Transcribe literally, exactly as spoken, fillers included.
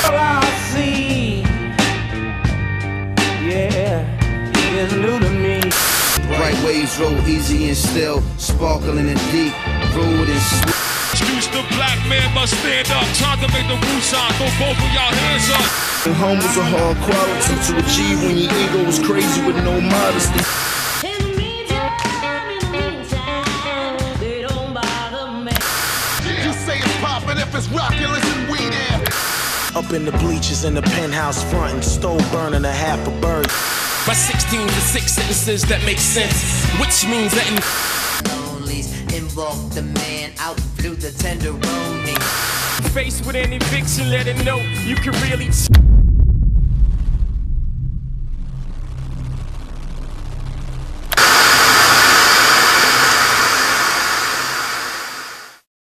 All I see, yeah, is new to me. Bright waves roll easy and still, sparkling and deep, rude and sweet. Excuse the black man must stand up. Time to make the roof sign. Throw both of y'all hands up. And humble's a hard quality to achieve when your ego is crazy with no modesty. In the meantime, in the meantime, they don't bother me. You say it's poppin', if it's rockin', listen, we there. Up in the bleachers in the penthouse front and stove burning a half a bird. By sixteen to six sentences that make sense, which means that in Onlys invoke the man out through the tenderoni. Faced with an eviction, let it know you can really